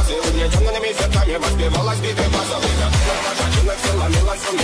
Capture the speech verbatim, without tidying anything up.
Угнетенными сердцами воспевалась битвы за время. Наша челюсть ломилась,